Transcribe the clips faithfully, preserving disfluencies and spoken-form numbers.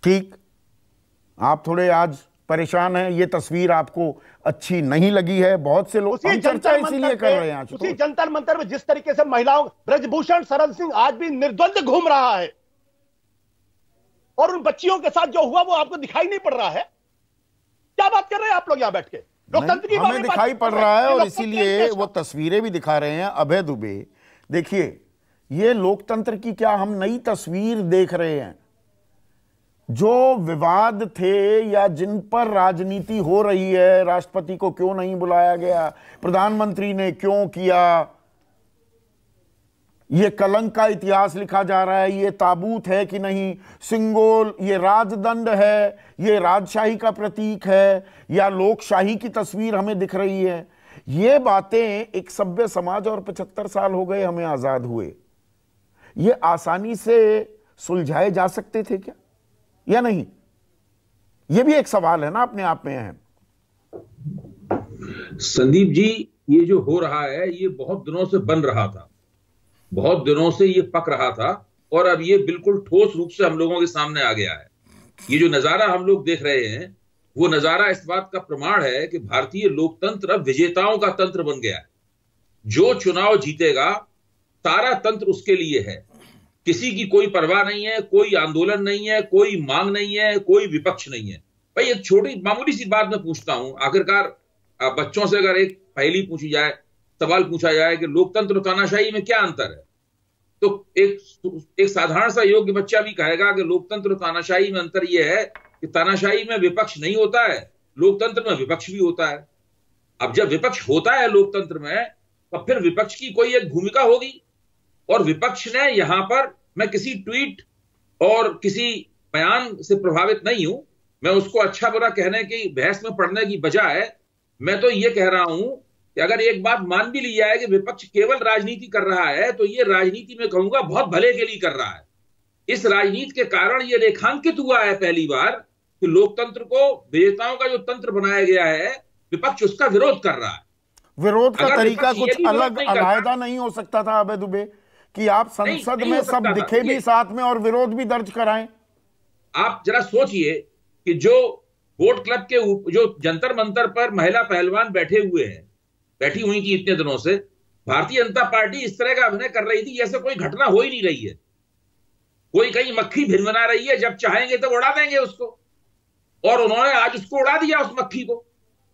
ठीक, आप थोड़े आज परेशान हैं, ये तस्वीर आपको अच्छी नहीं लगी है। बहुत से लोग हम चर्चा इसीलिए कर रहे हैं। उसी जंतर मंतर में जिस तरीके से महिलाओं, ब्रजभूषण शरण सिंह आज भी निर्द्वंद घूम रहा है और उन बच्चियों के साथ जो हुआ वो आपको दिखाई नहीं पड़ रहा है। क्या बात कर रहे हैं आप लोग यहां बैठ के? लोकतंत्र की हमें दिखाई पड़ रहा है और इसीलिए वो तस्वीरें भी दिखा रहे हैं। अभय दुबे, देखिए, ये लोकतंत्र की क्या हम नई तस्वीर देख रहे हैं? जो विवाद थे या जिन पर राजनीति हो रही है, राष्ट्रपति को क्यों नहीं बुलाया गया, प्रधानमंत्री ने क्यों किया, ये कलंक का इतिहास लिखा जा रहा है, ये ताबूत है कि नहीं, सिंगोल, ये राजदंड है, ये राजशाही का प्रतीक है या लोकशाही की तस्वीर हमें दिख रही है। ये बातें एक सभ्य समाज, और पचहत्तर साल हो गए हमें आजाद हुए, ये आसानी से सुलझाए जा सकते थे क्या या नहीं? ये भी एक सवाल है ना, अपने आप में है। संदीप जी, ये जो हो रहा है ये बहुत दिनों से बन रहा था, बहुत दिनों से ये पक रहा था और अब ये बिल्कुल ठोस रूप से हम लोगों के सामने आ गया है। ये जो नजारा हम लोग देख रहे हैं वो नजारा इस बात का प्रमाण है कि भारतीय लोकतंत्र अब विजेताओं का तंत्र बन गया है। जो चुनाव जीतेगा सारा तंत्र उसके लिए है, किसी की कोई परवाह नहीं है, कोई आंदोलन नहीं है, कोई मांग नहीं है, कोई विपक्ष नहीं है। भाई एक छोटी मामूली सी बात मैं पूछता हूं, आखिरकार बच्चों से अगर एक पहेली पूछी जाए, सवाल पूछा जाए कि लोकतंत्र और तानाशाही में क्या अंतर है, तो एक एक साधारण सा योग्य बच्चा भी कहेगा कि लोकतंत्र और तानाशाही में अंतर यह है कि तानाशाही में विपक्ष नहीं होता है, लोकतंत्र में विपक्ष भी होता है। अब जब विपक्ष होता है लोकतंत्र में, तो फिर विपक्ष की कोई एक भूमिका होगी और विपक्ष ने यहां पर, मैं किसी ट्वीट और किसी बयान से प्रभावित नहीं हूं, मैं उसको अच्छा बुरा कहने की बहस में पड़ने की बजाय मैं तो ये कह रहा हूं कि अगर एक बात मान भी ली जाए कि विपक्ष केवल राजनीति कर रहा है, तो ये राजनीति में कहूंगा बहुत भले के लिए कर रहा है। इस राजनीति के कारण ये रेखांकित हुआ है पहली बार कि लोकतंत्र को विजेताओं का जो तंत्र बनाया गया है, विपक्ष उसका विरोध कर रहा है। विरोध का तरीका कुछ अलग अलग नहीं हो सकता था अभय दुबे, कि आप संसद में सब दिखे भी साथ में और विरोध भी दर्ज कराएं? आप जरा सोचिए कि जो वोट क्लब के जो जंतर मंतर पर महिला पहलवान बैठे हुए हैं, बैठी हुई थी इतने दिनों से, भारतीय जनता पार्टी इस तरह का अभिनय कर रही थी जैसे कोई घटना हो ही नहीं रही है, कोई कहीं मक्खी भिनभिना रही है, जब चाहेंगे तब उड़ा देंगे उसको, और उन्होंने आज उसको उड़ा दिया, उस मक्खी को।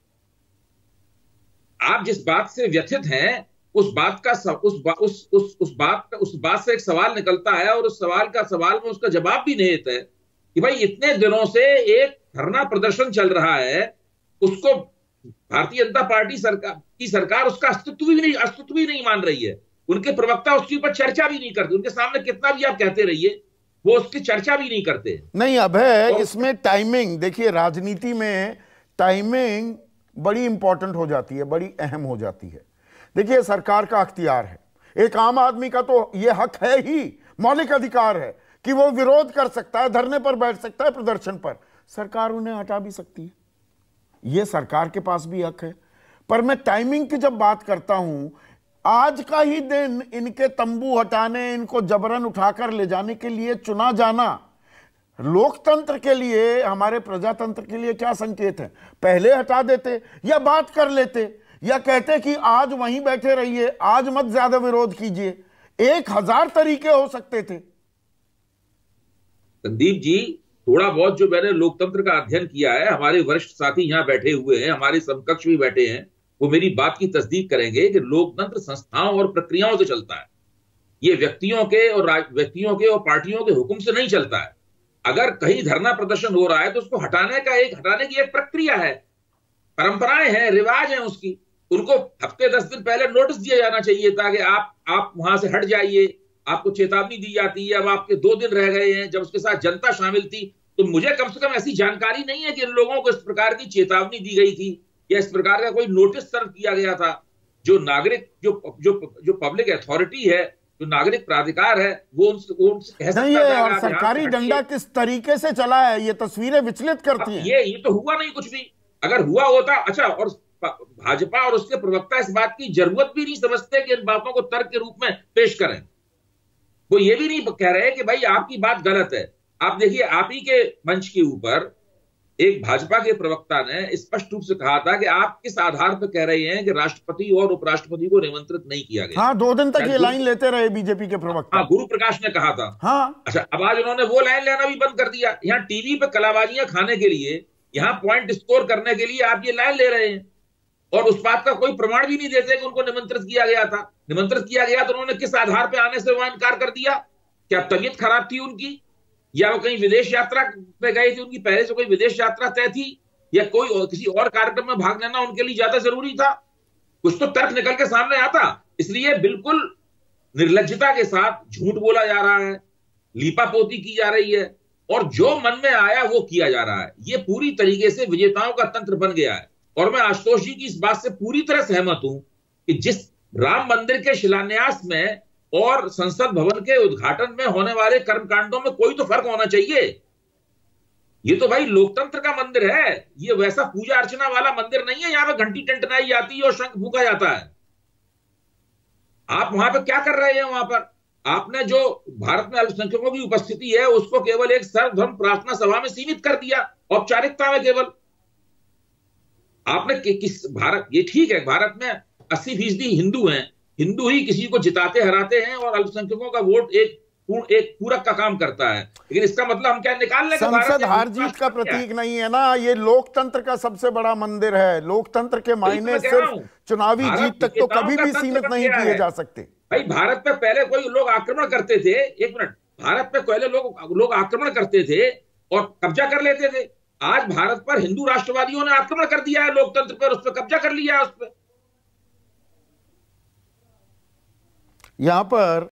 आप जिस बात से व्यथित हैं उस बात का सब, उस बा, उस उस उस बात का उस बात से एक सवाल निकलता है और उस सवाल का सवाल में उसका जवाब भी निहित है कि भाई इतने दिनों से एक धरना प्रदर्शन चल रहा है, उसको भारतीय जनता पार्टी सरकार की सरकार उसका अस्तित्व भी नहीं अस्तित्व भी नहीं मान रही है, उनके प्रवक्ता उसके ऊपर चर्चा भी नहीं करते, उनके सामने कितना भी आप कहते रहिए वो उसकी चर्चा भी नहीं करते। नहीं अभय, तो इसमें टाइमिंग देखिए, राजनीति में टाइमिंग बड़ी इंपॉर्टेंट हो जाती है, बड़ी अहम हो जाती है। देखिए, सरकार का अख्तियार है, एक आम आदमी का तो यह हक है ही, मौलिक अधिकार है कि वो विरोध कर सकता है, धरने पर बैठ सकता है, प्रदर्शन पर, सरकार उन्हें हटा भी सकती है, यह सरकार के पास भी हक है। पर मैं टाइमिंग की जब बात करता हूं, आज का ही दिन इनके तंबू हटाने, इनको जबरन उठाकर ले जाने के लिए चुना जाना लोकतंत्र के लिए, हमारे प्रजातंत्र के लिए क्या संकेत है? पहले हटा देते या बात कर लेते या कहते कि आज वहीं बैठे रहिए, आज मत ज्यादा विरोध कीजिए, एक हजार तरीके हो सकते थे। संदीप जी, थोड़ा बहुत जो मैंने लोकतंत्र का अध्ययन किया है, हमारे वरिष्ठ साथी यहां बैठे हुए हैं, हमारे समकक्ष भी बैठे हैं, वो मेरी बात की तस्दीक करेंगे कि लोकतंत्र संस्थाओं और प्रक्रियाओं से चलता है, ये व्यक्तियों के और व्यक्तियों के और पार्टियों के हुक्म से नहीं चलता है। अगर कहीं धरना प्रदर्शन हो रहा है तो उसको हटाने का एक हटाने की एक प्रक्रिया है, परंपराएं हैं, रिवाज हैं उसकी, उनको हफ्ते दस दिन पहले नोटिस दिया जाना चाहिए था कि आप आप वहां से हट जाइए, आपको चेतावनी दी जाती है। अब आपके दो दिन रह गए हैं, जब उसके साथ जनता शामिल थी, तो मुझे कम से कम ऐसी जानकारी नहीं है कि इन लोगों को इस प्रकार की चेतावनी दी गई थी या इस प्रकार का कोई नोटिस सर्व किया गया था। जो नागरिक जो जो जो पब्लिक अथॉरिटी है, जो नागरिक प्राधिकार है, वो उनसे उनसे कह सकता है। और सरकारी डंडा किस तरीके से चला है, ये तस्वीरें विचलित करती हैं। ये ये तो हुआ नहीं कुछ भी, अगर हुआ होता अच्छा। और भाजपा और उसके प्रवक्ता इस बात की जरूरत भी नहीं समझते कि इन बातों को तर्क के रूप में पेश करें। वो ये भी नहीं कह रहे कि भाई आपकी बात गलत है, आप देखिए, आप ही के मंच के ऊपर एक भाजपा के प्रवक्ता ने स्पष्ट रूप से कहा था कि आप किस आधार पर कह रहे हैं कि राष्ट्रपति और उपराष्ट्रपति को निमंत्रित नहीं किया गया। हाँ, दो दिन तक ये लाइन लेते रहे बीजेपी के प्रवक्ता। हाँ, गुरु प्रकाश ने कहा था। हाँ, अच्छा, अब आज उन्होंने वो लाइन लेना भी बंद कर दिया। यहाँ टीवी पे कलाबाजियां खाने के लिए, यहाँ पॉइंट स्कोर करने के लिए आप ये लाइन ले रहे हैं और उस बात का कोई प्रमाण भी नहीं देते कि उनको निमंत्रित किया गया था। निमंत्रित किया गया तो उन्होंने किस आधार पर आने से वहां इनकार कर दिया? क्या तबीयत खराब थी उनकी, या वो कहीं विदेश यात्रा पे गए थे, उनकी पहले से कोई विदेश यात्रा तय थी, या कोई और किसी और कार्यक्रम में भाग लेना उनके लिए ज्यादा जरूरी था? कुछ तो तर्क निकल के सामने आता। इसलिए बिल्कुल निर्लज्जता के साथ झूठ बोला जा रहा है, लीपापोती की जा रही है और जो मन में आया वो किया जा रहा है। ये पूरी तरीके से विजेताओं का तंत्र बन गया है। और मैं आशुतोष जी की इस बात से पूरी तरह सहमत हूं कि जिस राम मंदिर के शिलान्यास में और संसद भवन के उद्घाटन में होने वाले कर्मकांडों में कोई तो फर्क होना चाहिए। ये तो भाई लोकतंत्र का मंदिर है, ये वैसा पूजा अर्चना वाला मंदिर नहीं है। यहां पे घंटी टंटनाई जाती है और शंख फूंका जाता है। आप वहां पे क्या कर रहे हैं? वहां पर आपने जो भारत में अल्पसंख्यकों की उपस्थिति है उसको केवल एक सर्वधर्म प्रार्थना सभा में सीमित कर दिया, औपचारिकता में केवल। आपने कि, किस भारत, ये ठीक है भारत में अस्सी फीसदी हिंदू हैं, हिंदू ही किसी को जिताते हराते हैं और अल्पसंख्यकों का वोट एक एक पूरक का काम करता है, लेकिन इसका मतलब हम क्या निकाल लेंगे? संसद हार जीत का प्रतीक नहीं है ना, ये लोकतंत्र का सबसे बड़ा मंदिर है। लोकतंत्र के मायने सिर्फ चुनावी जीत तक तो कभी भी सीमित नहीं किए जा सकते। भाई भारत पे पहले कोई लोग आक्रमण करते थे, एक मिनट, भारत पे पहले लोग लोग आक्रमण करते थे और कब्जा कर लेते थे। आज भारत पर हिंदू राष्ट्रवादियों ने आक्रमण कर दिया है लोकतंत्र पर, उस पर कब्जा कर लिया है उस पर। यहां पर